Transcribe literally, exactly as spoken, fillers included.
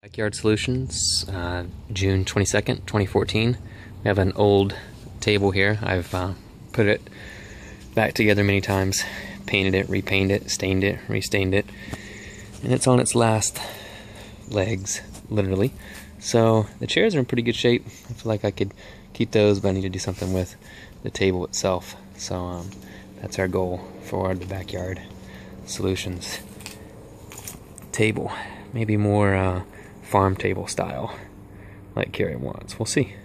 Backyard Solutions, uh, June twenty-second, twenty fourteen. We have an old table here. I've uh, put it back together many times, painted it, repainted it, stained it, restained it, and it's on its last legs, literally. So the chairs are in pretty good shape. I feel like I could keep those, but I need to do something with the table itself. So um, that's our goal for the Backyard Solutions table. Maybe more uh, farm table style, like Carrie wants. We'll see.